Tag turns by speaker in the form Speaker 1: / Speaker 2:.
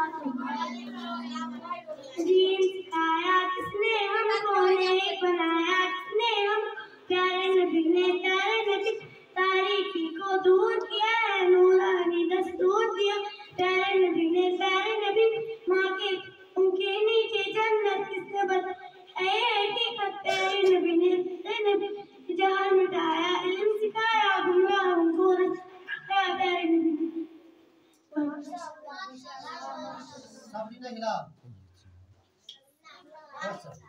Speaker 1: दीन सिखाया किसने हमको, नेक बनाया किसने हम, प्यारे नबी ने प्यारे नबी तारीकी को दूर किया है, नूरानी दस्तूर दिया। प्यारे नबी ने प्यारे नबी माँ के उनके नीचे जन्नत किसने बताया, हकीकत प्यारे नबी ने प्यारे नबी जहां मिटाया, इल्म सिखाया गुमराहों को रखाया। प्यारे नबी
Speaker 2: साबरीना हिला। अच्छा